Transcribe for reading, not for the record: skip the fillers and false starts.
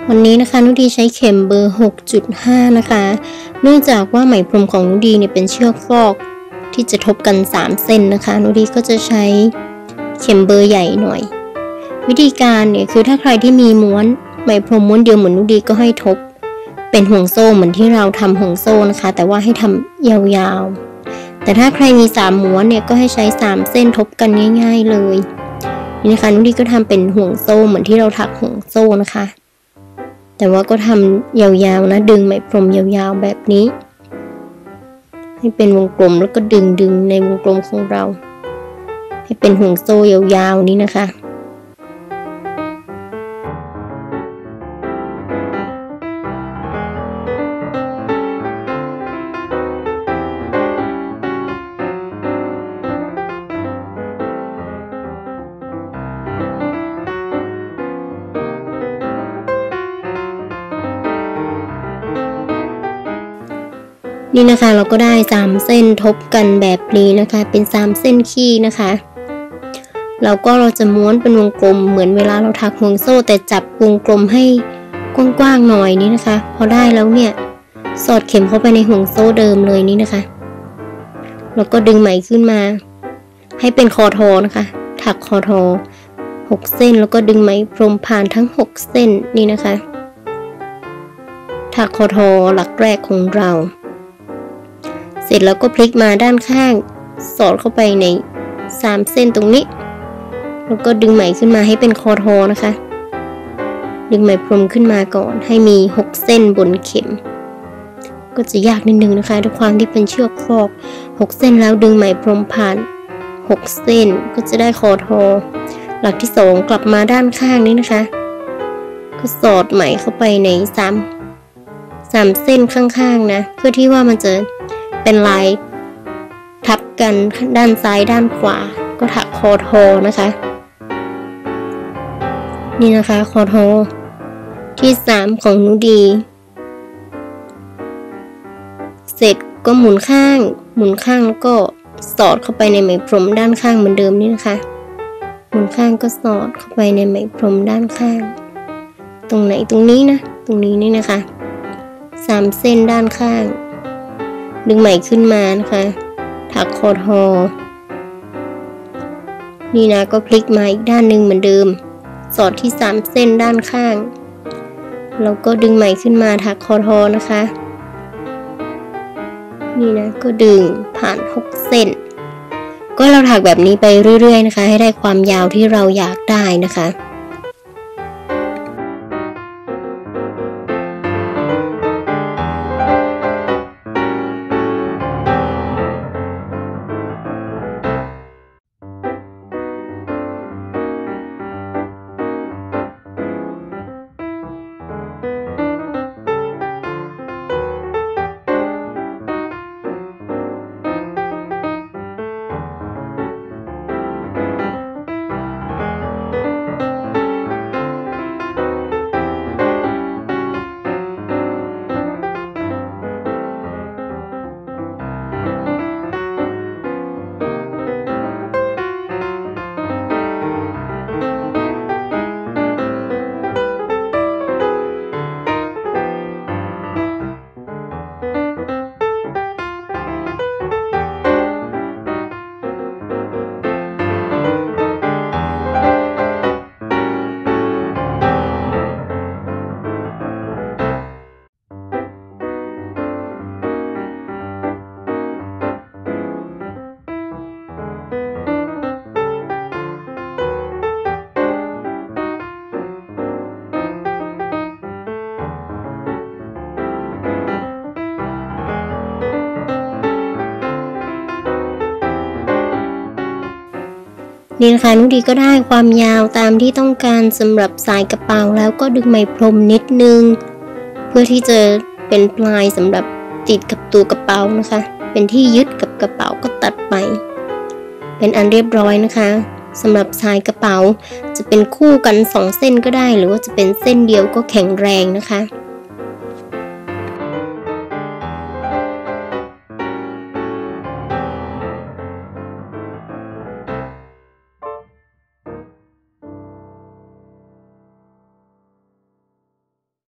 วันนี้นะคะนุดีใช้เข็มเบอร์ 6.5 นะคะเนื่องจากว่าไหมพรมของนุดีเนี่ยเป็นเชือกฟอกที่จะทบกัน3เส้นนะคะนุดีก็จะใช้เข็มเบอร์ใหญ่หน่อยวิธีการเนี่ยคือถ้าใครที่มีม้วนไหมพรมม้วนเดียวเหมือนนุดีก็ให้ทบเป็นห่วงโซ่เหมือนที่เราทำห่วงโซ่นะคะแต่ว่าให้ทำยาวๆแต่ถ้าใครมี3ม้วนเนี่ยก็ให้ใช้3เส้นทบกันง่ายๆเลยนี่นะคะนุดีก็ทำเป็นห่วงโซ่เหมือนที่เราถักห่วงโซ่นะคะแต่ว่าก็ทำยาวๆนะดึงไหมพรมยาวๆแบบนี้ให้เป็นวงกลมแล้วก็ดึงในวงกลมของเราให้เป็นห่วงโซ่ยาวๆนี้นะคะนี่นะคะเราก็ได้3เส้นทบกันแบบนี้นะคะเป็น3เส้นขี้นะคะเราจะม้วนเป็นวงกลมเหมือนเวลาเราถักห่วงโซ่แต่จับวงกลมให้กว้างๆหน่อยนี่นะคะพอได้แล้วเนี่ยสอดเข็มเข้าไปในห่วงโซ่เดิมเลยนี่นะคะแล้วก็ดึงไหมขึ้นมาให้เป็นคอทอนะคะถักคอทอ6เส้นแล้วก็ดึงไหมพรมผ่านทั้ง6เส้นนี่นะคะถักคอทอหลักแรกของเราเสร็จแล้วก็พลิกมาด้านข้างสอดเข้าไปใน3เส้นตรงนี้แล้วก็ดึงไหมขึ้นมาให้เป็นคอทอนะคะดึงไหมพรมขึ้นมาก่อนให้มี6เส้นบนเข็มก็จะยากนิดนึงนะคะด้วยความที่เป็นเชือกฟอก6เส้นแล้วดึงไหมพรมผ่าน6เส้นก็จะได้คอทอหลักที่2กลับมาด้านข้างนี้นะคะก็สอดไหมเข้าไปใน3เส้นข้างๆนะเพื่อที่ว่ามันจะเป็นลายทับกันด้านซ้ายด้านขวาก็ถักคอทอนะคะนี่นะคะคอทอที่3ของนุดีเสร็จก็หมุนข้างแล้วก็สอดเข้าไปในไหมพรมด้านข้างเหมือนเดิมนี่นะคะหมุนข้างก็สอดเข้าไปในไหมพรมด้านข้างตรงไหนตรงนี้นะตรงนี้นี่นะคะ3เส้นด้านข้างดึงไหมขึ้นมานะคะถักคอทอนี่นะก็พลิกมาอีกด้านหนึ่งเหมือนเดิมสอดที่3เส้นด้านข้างแล้วก็ดึงไหมขึ้นมาถักคอทอนะคะนี่นะก็ดึงผ่าน6เส้นก็เราถักแบบนี้ไปเรื่อยๆนะคะให้ได้ความยาวที่เราอยากได้นะคะนี่นะคะนุดีก็ได้ความยาวตามที่ต้องการสำหรับสายกระเป๋าแล้วก็ดึงไหมพรมนิดนึงเพื่อที่จะเป็นปลายสำหรับติดกับตัวกระเป๋านะคะเป็นที่ยึดกับกระเป๋าก็ตัดไปเป็นอันเรียบร้อยนะคะสำหรับสายกระเป๋าจะเป็นคู่กัน2เส้นก็ได้หรือว่าจะเป็นเส้นเดียวก็แข็งแรงนะคะ